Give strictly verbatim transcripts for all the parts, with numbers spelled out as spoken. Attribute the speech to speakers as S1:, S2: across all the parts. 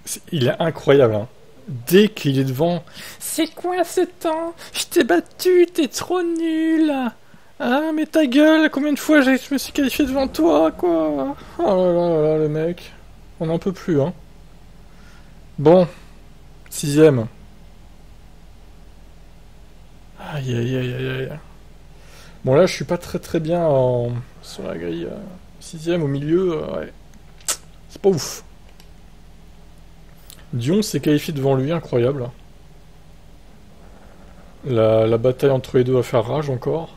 S1: Il est incroyable, hein. Dès qu'il est devant... C'est quoi ce temps? Je t'ai battu, t'es trop nul. Ah, mais ta gueule, combien de fois je me suis qualifié devant toi, quoi. Oh là là là là, le mec. On n'en peut plus, hein. Bon. Sixième. Aïe aïe aïe aïe aïe. Bon là je suis pas très très bien en... sur la grille. Euh... Sixième au milieu, euh, ouais. C'est pas ouf. Dion s'est qualifié devant lui, incroyable. La, la bataille entre les deux va faire rage encore.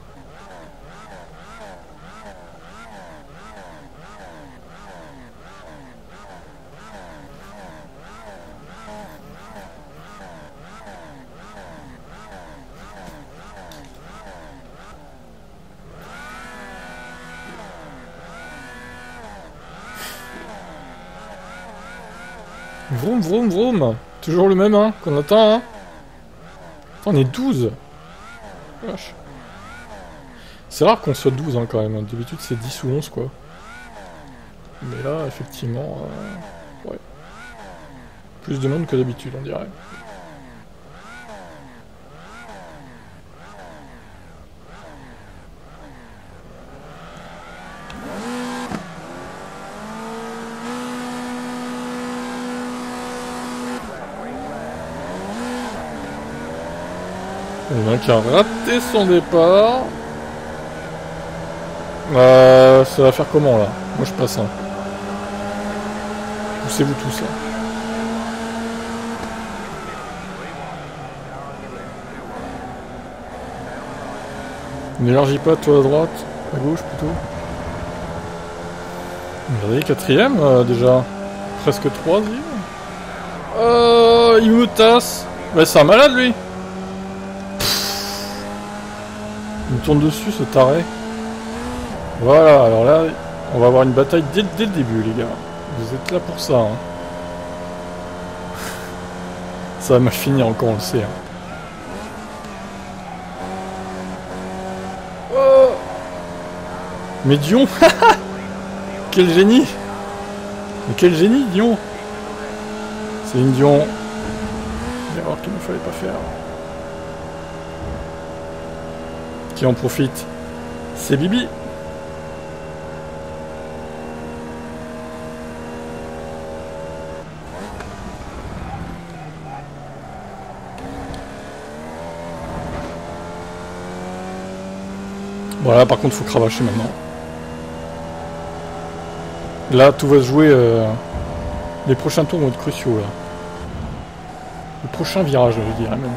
S1: Vroom vroom vroom. Toujours le même, hein, qu'on attend, hein. Attends, on est douze. Wesh. C'est rare qu'on soit douze, hein, quand même. D'habitude, c'est dix ou onze, quoi. Mais là, effectivement... Euh... Ouais. Plus de monde que d'habitude, on dirait. Il y en a qui a raté son départ. Euh, ça va faire comment là? Moi je passe un. Poussez-vous tous là. N'élargis pas toi à droite, à gauche plutôt. Regardez, quatrième euh, déjà. Presque troisième. Euh, il me tasse. Bah c'est un malade lui. Il me tourne dessus ce taré. Voilà, alors là, on va avoir une bataille dès, dès le début, les gars. Vous êtes là pour ça, hein. Ça va mal finir encore, on le sait. Hein. Oh, mais Dion. Quel génie. Mais quel génie, Dion. C'est une Dion. L'erreur qu'il ne fallait pas faire. Qui en profite? C'est Bibi. Voilà, par contre, faut cravacher maintenant. Là, tout va se jouer. Euh... Les prochains tours vont être cruciaux, là. Le prochain virage, je dirais même.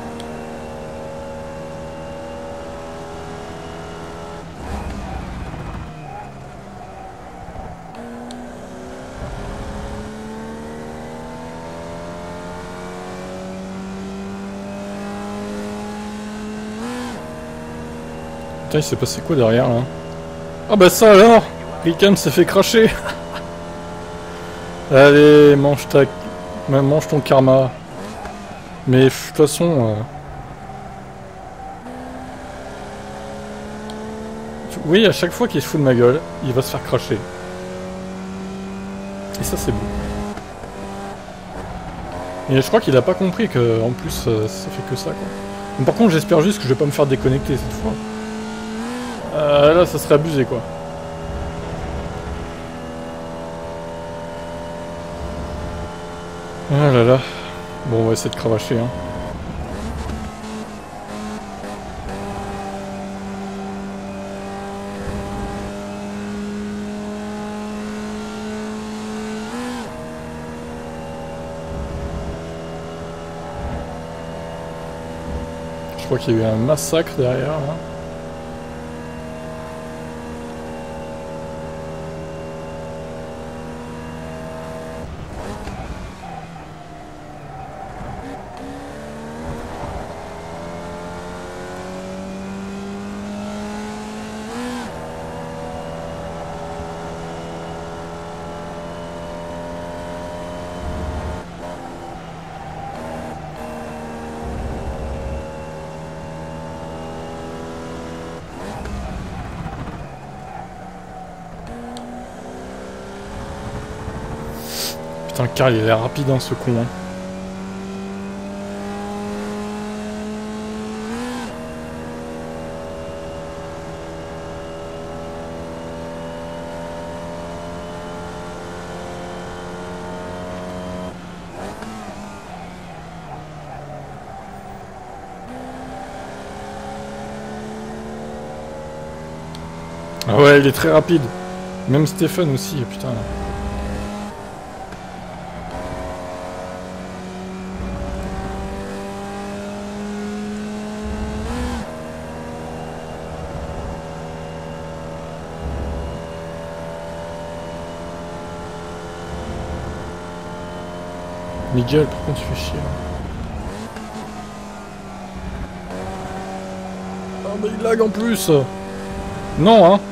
S1: Putain, il s'est passé quoi derrière là? Ah bah ça alors! Rickham s'est fait cracher! Allez, mange ta... mange ton karma. Mais de toute façon... Euh... Oui, à chaque fois qu'il se fout de ma gueule, il va se faire cracher. Et ça c'est beau. Et je crois qu'il a pas compris que en plus euh, ça fait que ça quoi. Mais par contre j'espère juste que je vais pas me faire déconnecter cette fois. Euh, là, ça serait abusé, quoi. Ah là là. Bon, on va essayer de cravacher, hein. Je crois qu'il y a eu un massacre derrière, là. Putain, Karl, il est rapide, hein, ce con. Hein. Ah ouais, il est très rapide. Même Stéphane aussi, putain. Miguel, par contre, tu fais chier. Ah, mais il lag en plus. Non, hein.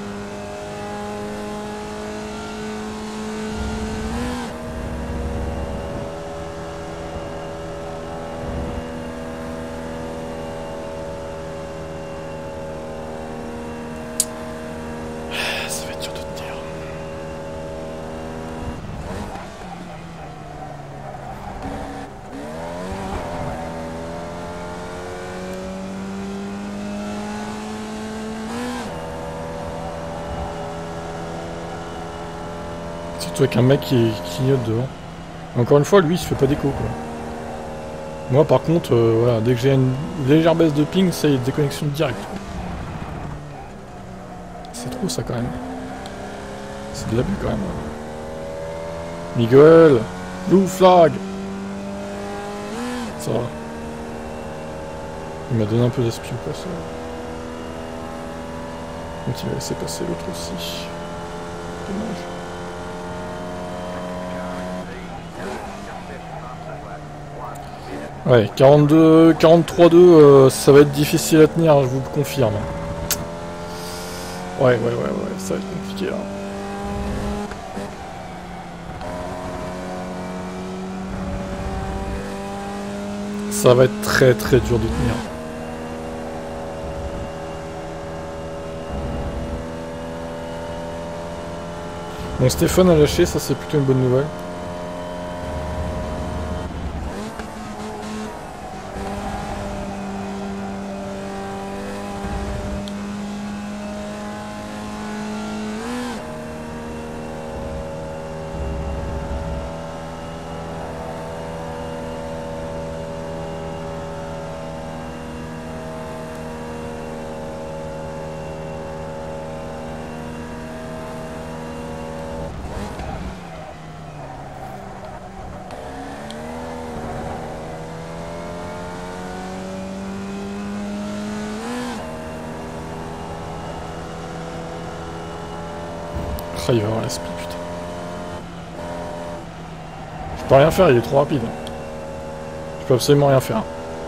S1: Ça va être dur de tenir. Surtout avec un mec qui, qui clignote devant. Encore une fois, lui, il se fait pas d'écho, quoi. Moi, par contre, euh, voilà, dès que j'ai une légère baisse de ping, ça y est, déconnexion directe. C'est trop, ça, quand même. C'est de l'abus, quand même. Miguel, blue flag. Ça va. Il m'a donné un peu d'esprit au passage. Donc il va laisser passer l'autre aussi. Dommage. Ouais, quarante-deux, quarante-trois deux, euh, ça va être difficile à tenir, je vous le confirme. Ouais, ouais, ouais, ouais, ça va être compliqué là. Ça va être très très dur de tenir. Bon, Stéphane a lâché, ça c'est plutôt une bonne nouvelle. Ah, il va avoir la speed, putain. Je peux rien faire, il est trop rapide. Je peux absolument rien faire.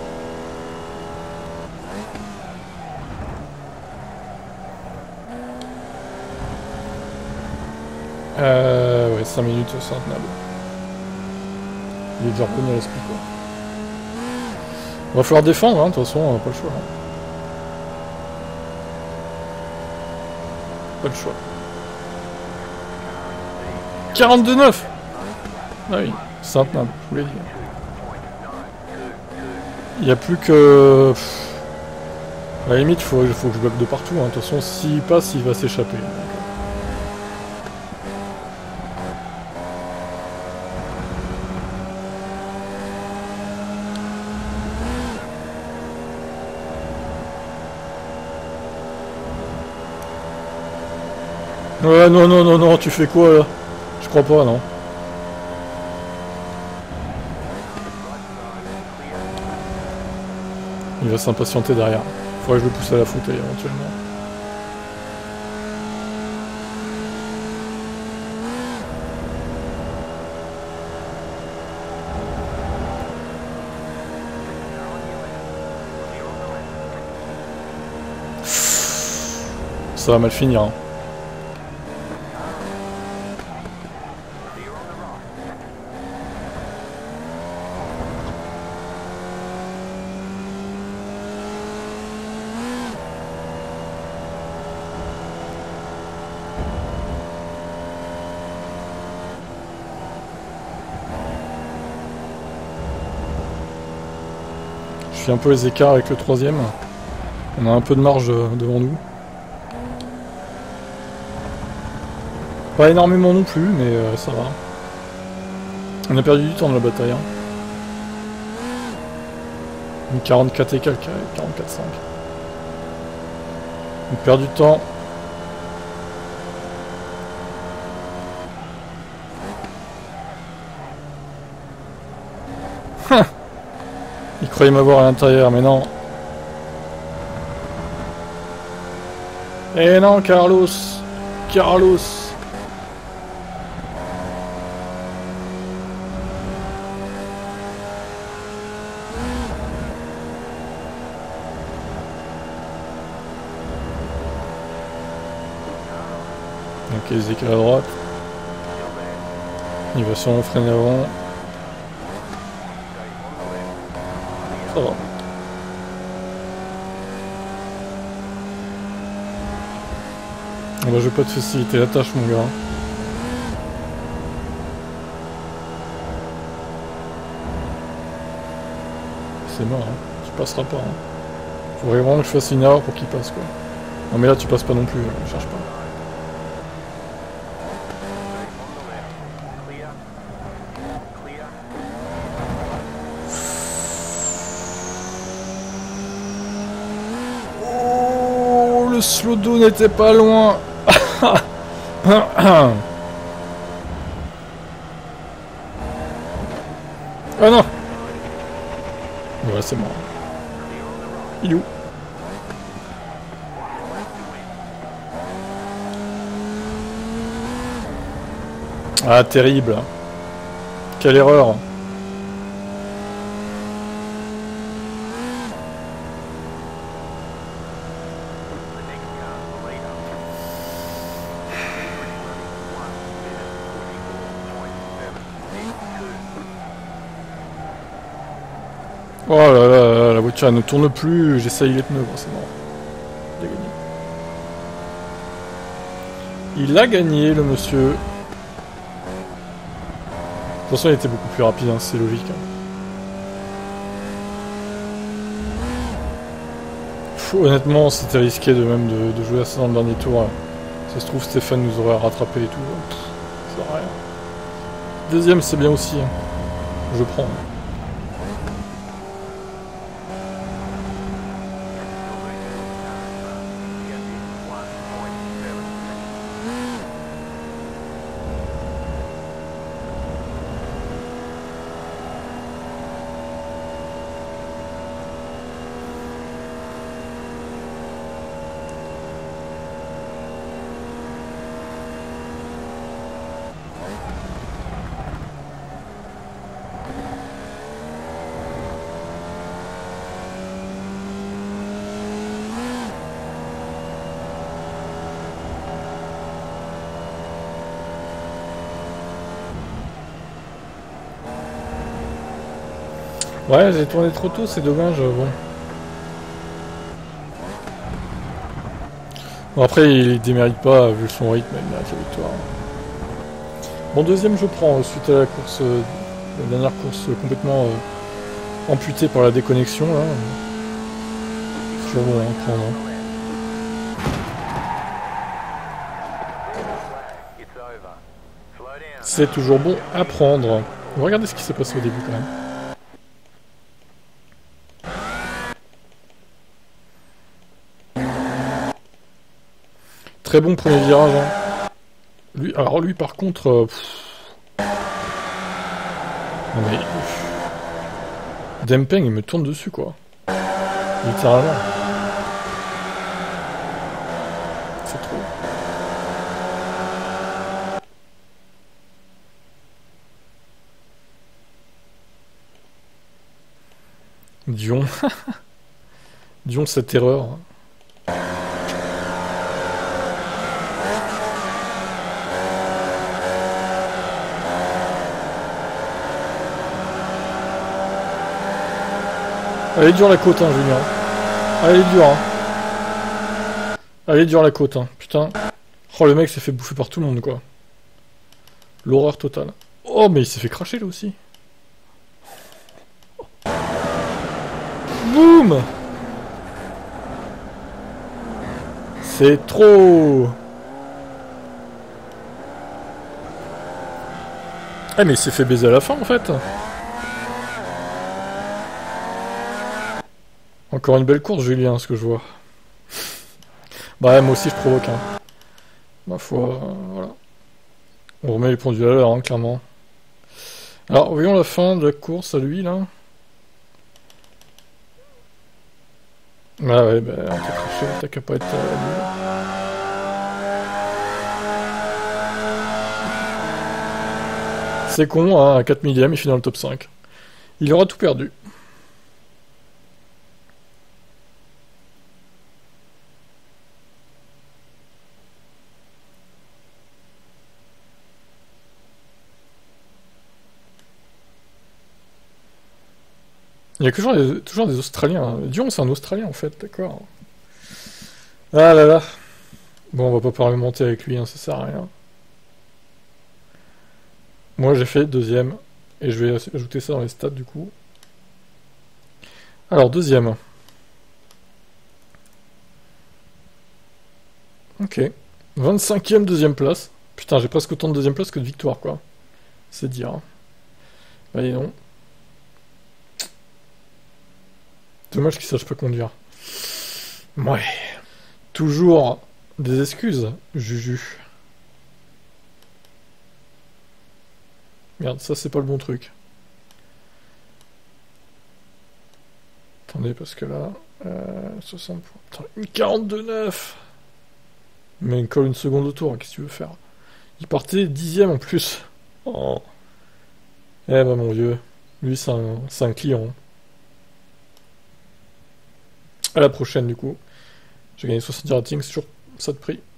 S1: Euh... Ouais, cinq minutes, c'est intenable. Il est déjà revenu à la speed, quoi. Il va falloir défendre, hein, de toute façon, on n'a pas le choix. Hein. Pas le choix. quarante-deux neuf. Ah oui, c'est intenable, je voulais dire. Il n'y a plus que... Pff, à la limite, il faut, faut que je bloque de partout. Hein. De toute façon, s'il passe, il va s'échapper. Ouais, non, non, non, non, tu fais quoi là? Je crois pas, non. Il va s'impatienter derrière. Faudrait que je le pousse à la fauteuil éventuellement. Ça va mal finir. Hein. amplifie un peu les écarts avec le troisième. On a un peu de marge devant nous. Pas énormément non plus, mais euh, ça va. On a perdu du temps dans la bataille. Hein. Une quarante-quatre et quelques, quarante-quatre cinq. On perd du temps. Il croyait m'avoir à l'intérieur, mais non. Eh non, Carlos. Carlos. Ok, les écarts à droite. Il va sûrement freiner avant. Ça va. Bon bah je vais pas te faciliter la tâche mon gars. C'est mort, hein. Tu passeras pas. Hein. Faudrait vraiment que je fasse une erreur pour qu'il passe quoi. Non mais là tu passes pas non plus, hein. Cherche pas. Le slow do n'était pas loin. Ah non. Ouais c'est mort. Il est où? Ah terrible. Quelle erreur. Oh là là là, la voiture elle ne tourne plus, j'essaye les pneus, bon, c'est mort. Il a gagné. Il a gagné le monsieur. De toute façon il était beaucoup plus rapide, hein, c'est logique. Hein. Pff, honnêtement c'était risqué de même de, de jouer à ça dans le dernier tour. Hein. Ça se trouve Stéphane nous aurait rattrapé et tout. Pff, ça sert à rien. Deuxième c'est bien aussi. Hein. Je prends. Hein. Ouais, j'ai tourné trop tôt, c'est dommage, bon. Bon après, il démérite pas, vu son rythme, il mérite la victoire. Bon, deuxième, je prends, suite à la course, euh, la dernière course complètement euh, amputée par la déconnexion, là. C'est toujours bon, hein, prendre. Hein. C'est toujours bon à prendre. On va regarder ce qui s'est passé au début, quand même. Très bon premier virage. Hein. Lui, alors lui par contre... Euh, non mais... Dempeng il me tourne dessus quoi. Littéralement. C'est trop. Dion. Dion cette erreur. Elle est dure la côte, hein, Junior. Elle est dure, hein. Elle est dure la côte, hein. Putain. Oh, le mec s'est fait bouffer par tout le monde, quoi. L'horreur totale. Oh, mais il s'est fait cracher, là aussi. Boum! C'est trop! Ah mais il s'est fait baiser à la fin en fait. Encore une belle course Julien, ce que je vois. Bah moi aussi je provoque hein. Ma foi, euh, voilà. On remet les pendules à l'heure hein, clairement. Alors voyons la fin de la course à lui là. Ah ouais bah on t'a craché, t'as qu'à pas être euh, c'est con, hein, à quatre millième, il finit dans le top cinq. Il aura tout perdu. Il y a toujours des, toujours des Australiens. Dion, c'est un Australien en fait, d'accord. Ah là là. Bon, on va pas parlementer avec lui, hein, ça sert à rien. Moi j'ai fait deuxième. Et je vais ajouter ça dans les stats du coup. Alors, deuxième. Ok. vingt-cinquième deuxième place. Putain, j'ai presque autant de deuxième place que de victoire, quoi. C'est dire. Hein. Bah, dis donc. Dommage qu'il sache pas conduire. Ouais. Toujours des excuses, Juju. Merde, ça c'est pas le bon truc. Attendez, parce que là... Euh, soixante points. Putain, une quarante-deux neuf. Mais il colle une seconde au tour, qu'est-ce que tu veux faire? Il partait dixième en plus. Oh. Eh bah mon vieux. Lui c'est un, c'est un client. À la prochaine du coup. J'ai gagné soixante-dix ratings, c'est toujours ça de prix.